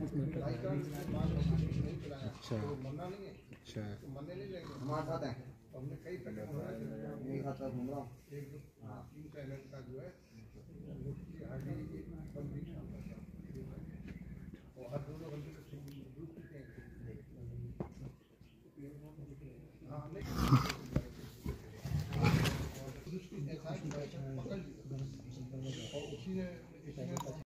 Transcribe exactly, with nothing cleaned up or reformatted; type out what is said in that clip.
अच्छा अच्छा हमारे साथ हैं, हमने कई पहले मेरे साथ घूम रहा हूँ एक दो तीन चैनल का जो है हर दो दो घंटे पकड़ लिया और उसी ने